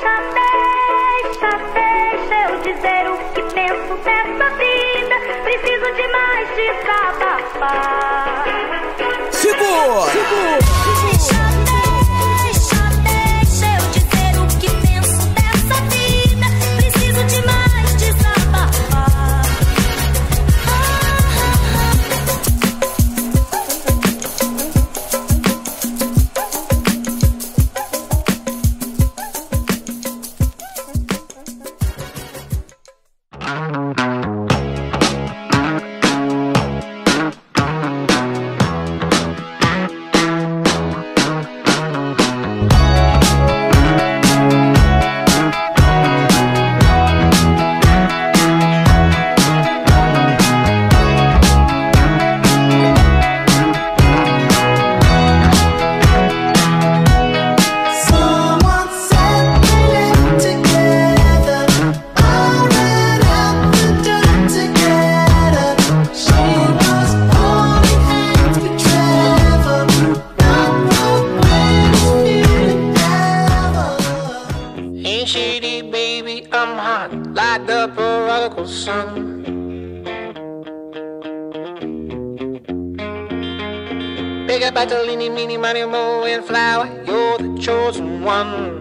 deixa eu dizer o que penso dessa vida. Preciso de mais desabafar. Segura! Deixa eu dizer o que penso dessa vida. Preciso de mais desabafar. Light the prodigal son. Big up Bartolini, Meanie, Money, Mo, and Flower. You're the chosen one.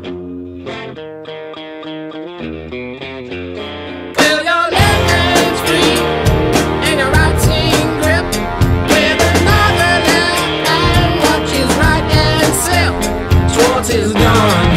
Feel your left hand free and your right hand grip with another left hand. Watch his right hand slip towards his gun.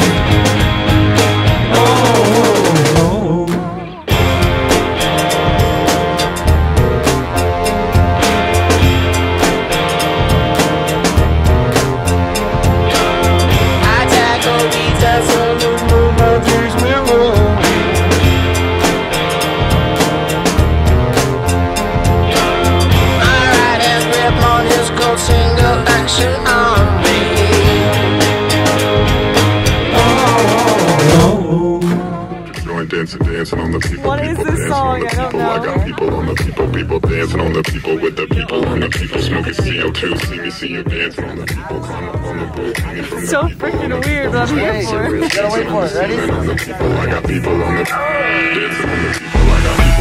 Single action on me. Dancing on the people. What is this song? I don't know. I got people on the people dancing on the people with the people on the people smoking CO2. See me, see you dancing on the people. Climb up on the bull, hanging from the So freaking weird, but I'm here for it. You gotta wait for it, ready? On the people, I got people on the dancing on the people. I got people.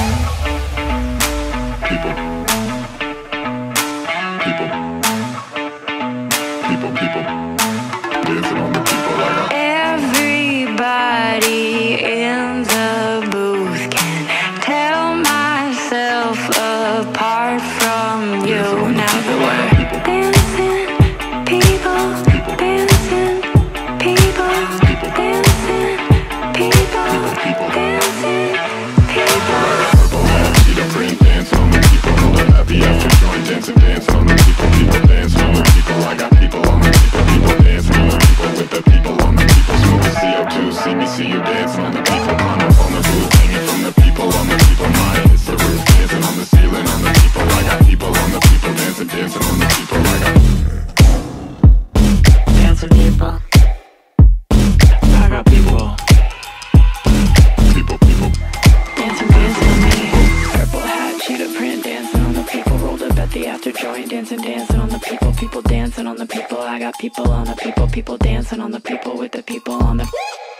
People dancing on the people. I got Everybody in the booth can tell myself apart from you. Now that we're dancing, people, dancing, people, dancing, people, dancing, people. See the print dancing on the people. The happy after joint dancing on the people. People dancing on the people. I got people on the people. People dancing on the people with the people on the people. Smoking CO2. See me, see you dancing on the people. Climb up on the roof, hanging from the people on the people. Mine hits the roof, dancing on the ceiling on the people. I got people on the people dancing on the people. I got Dancing people. I got people. people. Dancing on me. Purple hat, cheetah print, dancing on the people. Rolled up at the after joint, dancing on the people. People dancing on the people. I got people on the people. People dancing on the people with the people on the.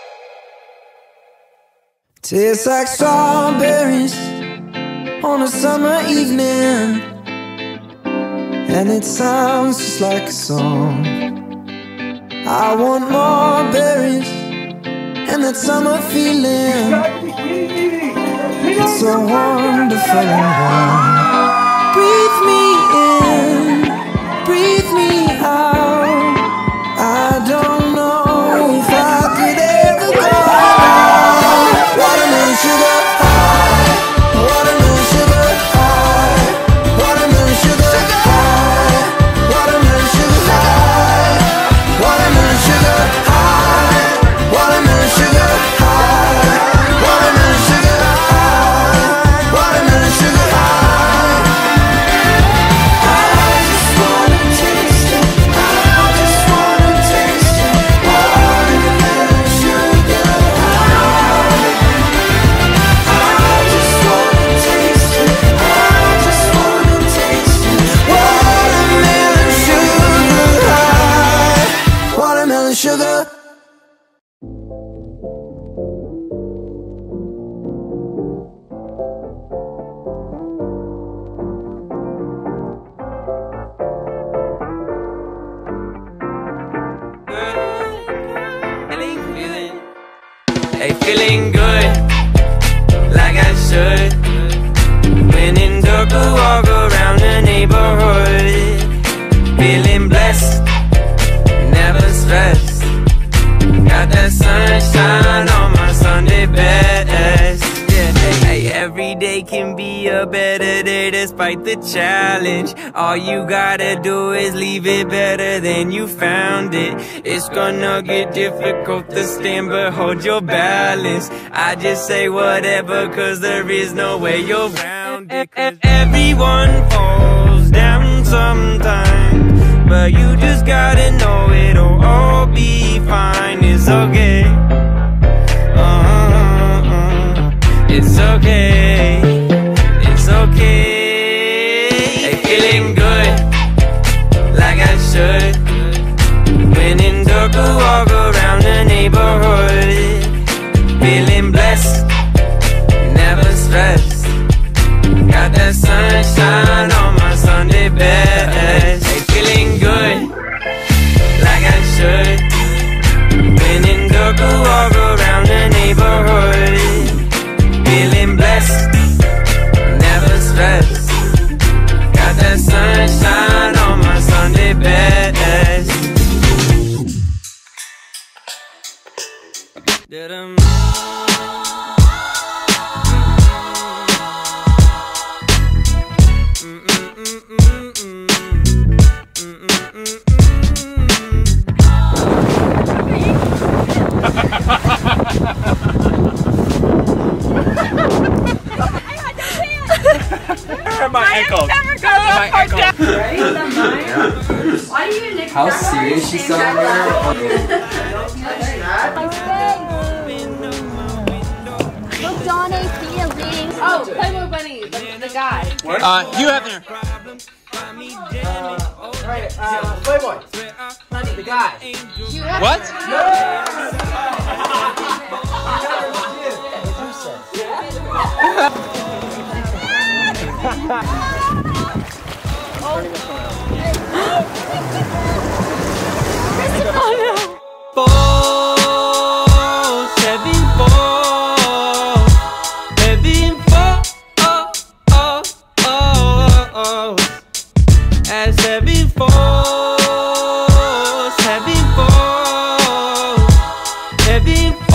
Tastes like strawberries on a summer evening, and it sounds just like a song. I want more berries and that summer feeling. It's so wonderful and warm. Breathe me in, breathe me out. I don't know if I could ever go down. Watermelon sugar high, watermelon sugar high, watermelon sugar high, watermelon sugar high, watermelon sugar high, watermelon sugar high, watermelon sugar high, watermelon sugar high. I just wanna taste it. Hey, feeling good, like I should. When in dark, I walk around the neighborhood. Feeling blessed, never stressed. Got that sunshine on my Sunday best. Yeah, hey, every day can be a better day despite the challenge. All you gotta do is leave it better than you found it. It's gonna get difficult to stand, but hold your balance. I just say whatever, cause there is no way you're round it. Everyone falls down sometime, but you just gotta know it'll all be fine. It's okay. It's okay. It's okay. Hey, feeling good, like I should. When in dark, I walk around the neighborhood. Feeling blessed, never stressed. Got that sunshine on my Sunday best. Hey, feeling good, like I should. When in dark, I walk around the neighborhood. Feeling blessed, never stressed. Got that sunshine on my Sunday best. My ankle. My ankle. How serious she sounded there? Look, Donnie, feelings. Oh, Playboy Bunny, the guy. You have there. Playboy. The guy. What? Heavy